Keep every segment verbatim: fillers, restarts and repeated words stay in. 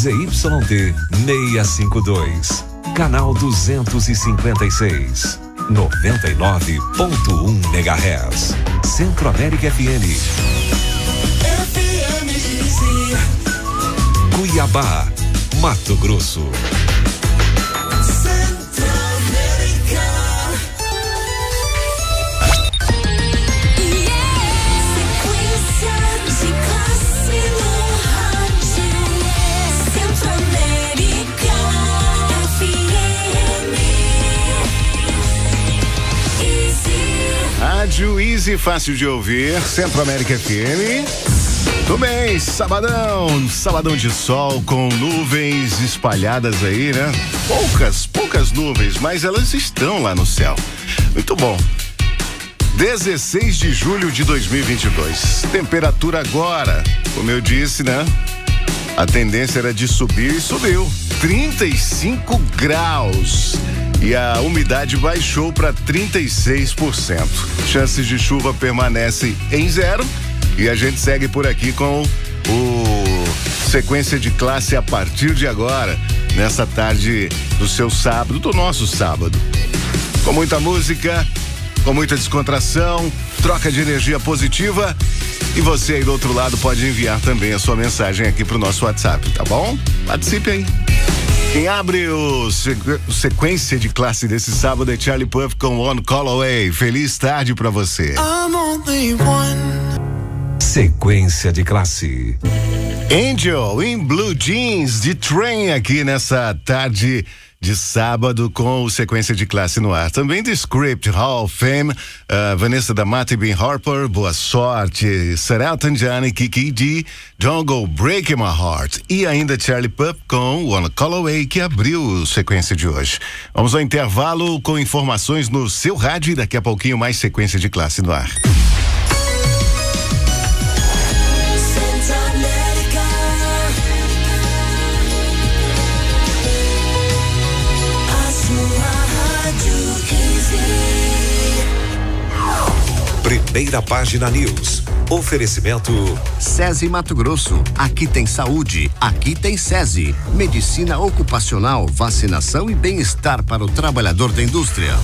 Z Y D seiscentos e cinquenta e dois, canal duzentos e cinquenta e seis, noventa e nove ponto um megahertz. Centro América F M. F M Easy. Cuiabá, Mato Grosso. Rádio Easy, fácil de ouvir, Centro América F M. Tudo bem, sabadão, sabadão de sol com nuvens espalhadas aí, né? Poucas, poucas nuvens, mas elas estão lá no céu. Muito bom. dezesseis de julho de dois mil e vinte e dois. Temperatura agora, como eu disse, né? A tendência era de subir e subiu. trinta e cinco graus. E a umidade baixou para trinta e seis por cento. Chances de chuva permanecem em zero. E a gente segue por aqui com o Sequência de Classe a partir de agora, nessa tarde do seu sábado, do nosso sábado. Com muita música, com muita descontração, troca de energia positiva. E você aí do outro lado pode enviar também a sua mensagem aqui pro nosso WhatsApp, tá bom? Participe aí. Quem abre o, sequ... o Sequência de Classe desse sábado é Charlie Puth com One Call Away. Feliz tarde pra você. I'm only one. Sequência de Classe. Angel in Blue Jeans de Train aqui nessa tarde de sábado com o Sequência de Classe no ar. Também The Script, Hall of Fame, uh, Vanessa da Mata e Ben Harper, boa sorte, Sarah Tanjani, Kiki D, Don't Go Breaking My Heart e ainda Charlie Puth com One Call Away, que abriu o Sequência de hoje. Vamos ao intervalo com informações no seu rádio e daqui a pouquinho mais Sequência de Classe no ar. Primeira Página News. Oferecimento SESI Mato Grosso. Aqui tem saúde, aqui tem SESI. Medicina ocupacional, vacinação e bem-estar para o trabalhador da indústria.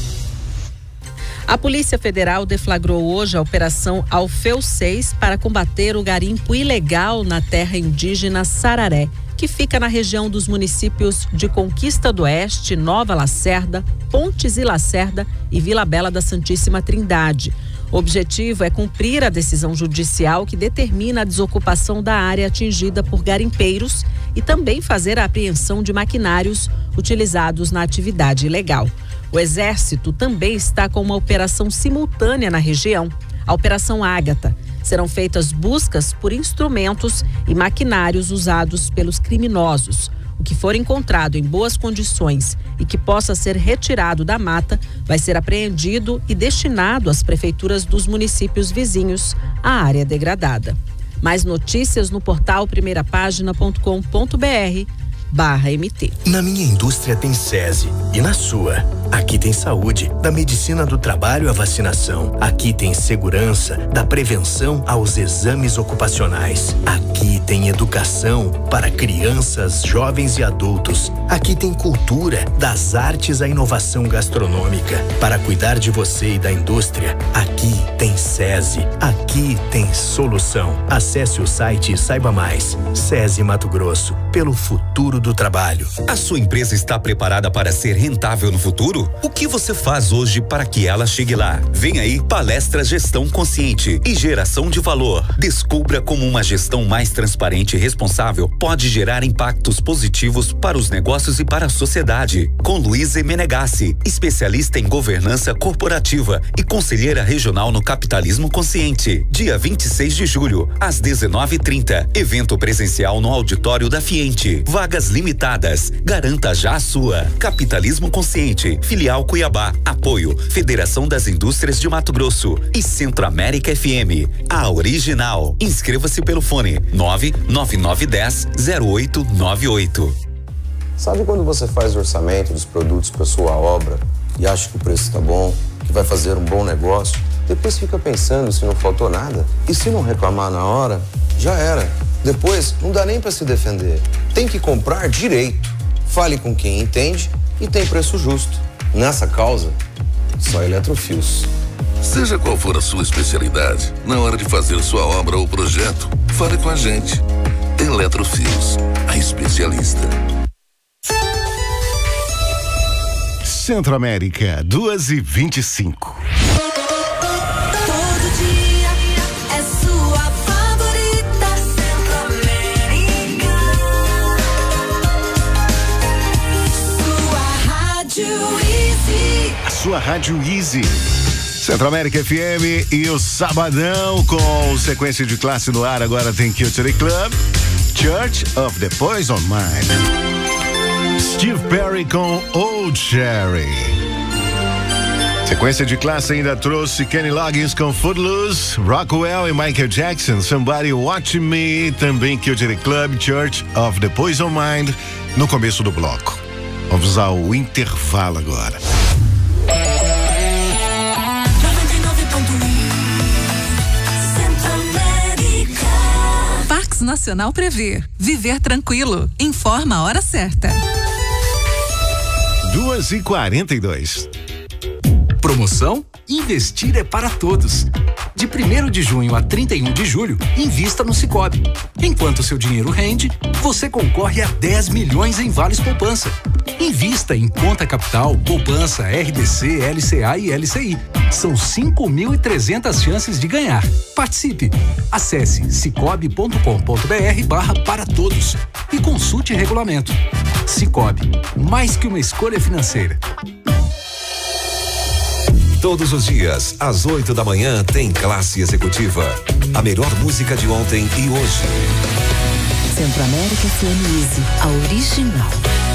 A Polícia Federal deflagrou hoje a Operação Alfeu seis para combater o garimpo ilegal na terra indígena Sararé, que fica na região dos municípios de Conquista do Oeste, Nova Lacerda, Pontes e Lacerda e Vila Bela da Santíssima Trindade. O objetivo é cumprir a decisão judicial que determina a desocupação da área atingida por garimpeiros e também fazer a apreensão de maquinários utilizados na atividade ilegal. O Exército também está com uma operação simultânea na região, a Operação Ágata. Serão feitas buscas por instrumentos e maquinários usados pelos criminosos. O que for encontrado em boas condições e que possa ser retirado da mata vai ser apreendido e destinado às prefeituras dos municípios vizinhos à área degradada. Mais notícias no portal primeira página ponto com ponto br barra M T. Na minha indústria tem SESI e na sua. Aqui tem saúde, da medicina do trabalho à vacinação. Aqui tem segurança, da prevenção aos exames ocupacionais. Aqui tem educação para crianças, jovens e adultos. Aqui tem cultura, das artes à inovação gastronômica. Para cuidar de você e da indústria, aqui tem SESI. Aqui tem solução. Acesse o site e saiba mais. SESI Mato Grosso, pelo futuro do trabalho. A sua empresa está preparada para ser rentável no futuro? O que você faz hoje para que ela chegue lá? Vem aí Palestra Gestão Consciente e Geração de Valor. Descubra como uma gestão mais transparente e responsável pode gerar impactos positivos para os negócios e para a sociedade. Com Luísa Menegassi, especialista em governança corporativa e conselheira regional no capitalismo consciente. Dia vinte e seis de julho, às dezenove e trinta. Evento presencial no auditório da Fiente. Vagas limitadas. Garanta já a sua. Capitalismo Consciente, filial Cuiabá. Apoio Federação das Indústrias de Mato Grosso e Centro América F M. A original. Inscreva-se pelo fone nove nove nove um zero zero oito nove oito. Sabe quando você faz o orçamento dos produtos para sua obra e acha que o preço está bom, que vai fazer um bom negócio, depois fica pensando se não faltou nada? E se não reclamar na hora, já era. Depois, não dá nem para se defender. Tem que comprar direito. Fale com quem entende e tem preço justo. Nessa causa, só Eletrofios. Seja qual for a sua especialidade, na hora de fazer sua obra ou projeto, fale com a gente. Eletrofios, a especialista. Centro-América, duas e vinte e cinco. Todo dia é sua favorita. Centro-América. Sua Rádio Easy. A sua Rádio Easy. Centro-América F M e o Sabadão com sequência de classe no ar. Agora tem Culture Club, Church of the Poison Mind. Steve Perry com Old Cherry. Sequência de classe ainda trouxe Kenny Loggins com Footloose, Rockwell e Michael Jackson, Somebody Watch Me, também Culture Club, Church of the Poison Mind, no começo do bloco. Vamos ao intervalo agora. Parques Nacional prevê. Viver tranquilo. Informa a hora certa. duas e quarenta e dois. Promoção? Investir é para todos. De primeiro de junho a trinta e um de julho, invista no Sicoob. Enquanto seu dinheiro rende, você concorre a dez milhões em vales poupança. Invista em conta capital, poupança, R D C, L C A e L C I. São cinco mil e trezentas chances de ganhar. Participe. Acesse cicobi ponto com ponto br barra para todos e consulte regulamento. Sicoob, mais que uma escolha financeira. Todos os dias, às oito da manhã, tem Classe Executiva. A melhor música de ontem e hoje. Centro-América F M Easy, a original.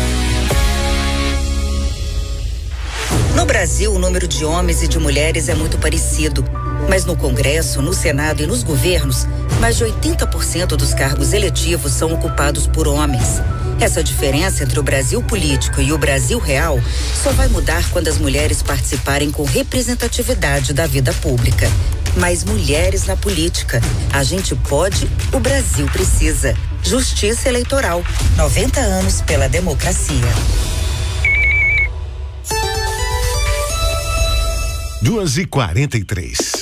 No Brasil, o número de homens e de mulheres é muito parecido. Mas no Congresso, no Senado e nos governos, mais de oitenta por cento dos cargos eletivos são ocupados por homens. Essa diferença entre o Brasil político e o Brasil real só vai mudar quando as mulheres participarem com representatividade da vida pública. Mais mulheres na política. A gente pode, o Brasil precisa. Justiça Eleitoral. noventa anos pela democracia. duas e quarenta e três.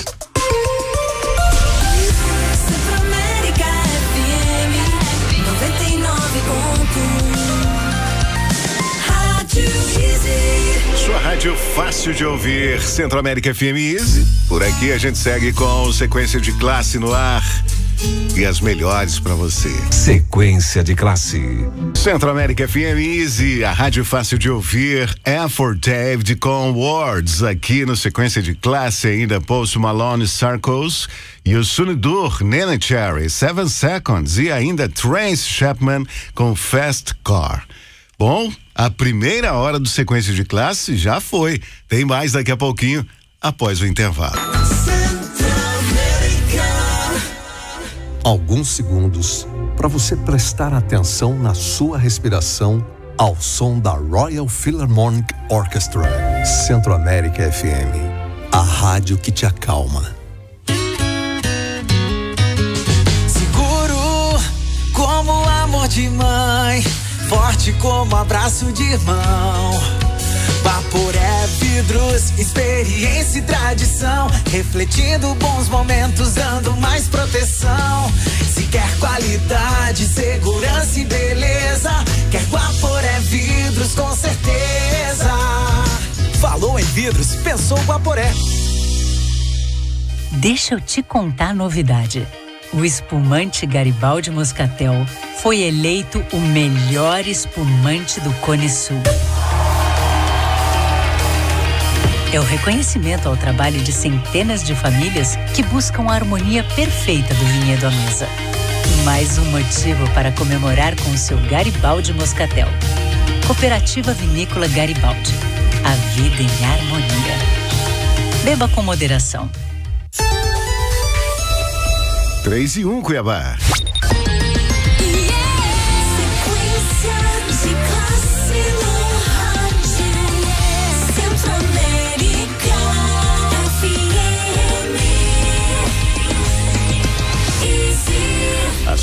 Sua rádio fácil de ouvir, Centro-América F M Easy. Por aqui a gente segue com sequência de classe no ar e as melhores pra você. Sequência de classe. Centro-América F M Easy, a rádio fácil de ouvir. É for David com Words aqui no sequência de classe, ainda Post Malone, Circles e o Sunidur, Nene Cherry, Seven Seconds e ainda Trace Chapman com Fast Car. Bom, a primeira hora do sequência de classe já foi. Tem mais daqui a pouquinho, após o intervalo. Alguns segundos para você prestar atenção na sua respiração ao som da Royal Philharmonic Orchestra. Centro-América F M, a rádio que te acalma. Seguro como amor de mãe, forte como abraço de irmão. Vaporé Vidros, experiência e tradição, refletindo bons momentos, dando mais proteção. Se quer qualidade, segurança e beleza, quer Vaporé Vidros com certeza. Falou em vidros, pensou Vaporé. Deixa eu te contar a novidade. O espumante Garibaldi Moscatel foi eleito o melhor espumante do Cone Sul. É o reconhecimento ao trabalho de centenas de famílias que buscam a harmonia perfeita do vinhedo à mesa. Mais um motivo para comemorar com o seu Garibaldi Moscatel. Cooperativa Vinícola Garibaldi. A vida em harmonia. Beba com moderação. três e um, Cuiabá.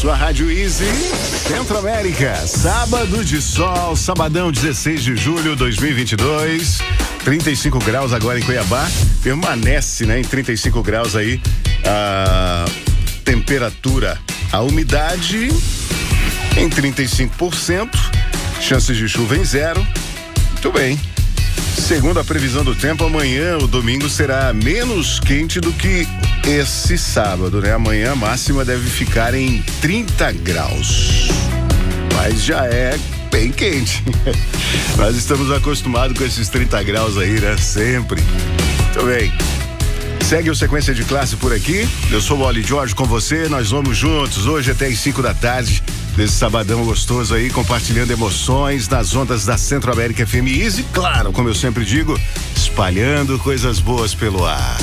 Sua Rádio Easy, Centro América, sábado de sol, sabadão dezesseis de julho de dois mil e vinte e dois, trinta e cinco graus agora em Cuiabá, permanece, né, em trinta e cinco graus aí a temperatura, a umidade em trinta e cinco por cento, chances de chuva em zero. Muito bem. Segundo a previsão do tempo, amanhã, o domingo, será menos quente do que esse sábado, né? Amanhã a máxima deve ficar em trinta graus. Mas já é bem quente. Nós estamos acostumados com esses trinta graus aí, né? Sempre. Muito bem. Segue o Sequência de Classe por aqui. Eu sou o Oli Jorge com você. Nós vamos juntos hoje até as cinco da tarde. Desse sabadão gostoso aí, compartilhando emoções nas ondas da Centro América F M Easy. Claro, como eu sempre digo, espalhando coisas boas pelo ar.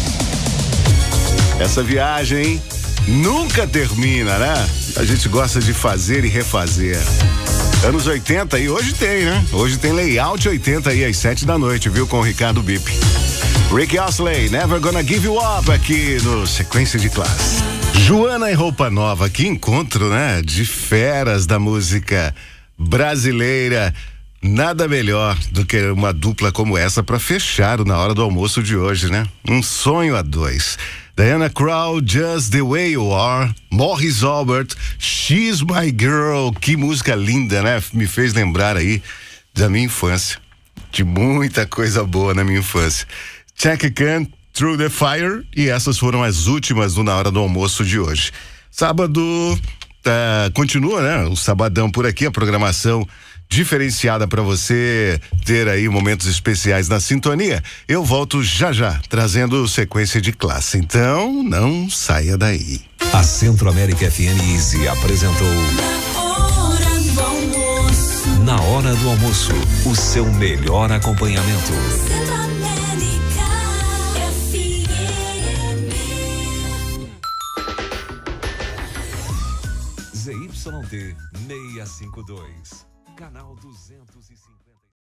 Essa viagem nunca termina, né? A gente gosta de fazer e refazer. Anos oitenta e hoje tem, né? Hoje tem Layout oitenta aí às sete da noite, viu? Com o Ricardo Bip. Rick Astley, Never Gonna Give You Up, aqui no Sequência de Classe. Joana e Roupa Nova, que encontro, né? De feras da música brasileira. Nada melhor do que uma dupla como essa para fechar o Na Hora do Almoço de hoje, né? Um sonho a dois. Diana Krall, Just the Way You Are. Morris Albert, She's My Girl. Que música linda, né? Me fez lembrar aí da minha infância. De muita coisa boa na minha infância. Chaka Khan, Through the Fire, e essas foram as últimas do Na Hora do Almoço de hoje. Sábado tá, continua, né? O sabadão por aqui, a programação diferenciada para você ter aí momentos especiais na sintonia. Eu volto já já, trazendo Sequência de Classe. Então, não saia daí. A Centro América F M Easy apresentou Na Hora do Almoço, o seu melhor acompanhamento. Z Y D seiscentos e cinquenta e dois, canal duzentos e cinquenta.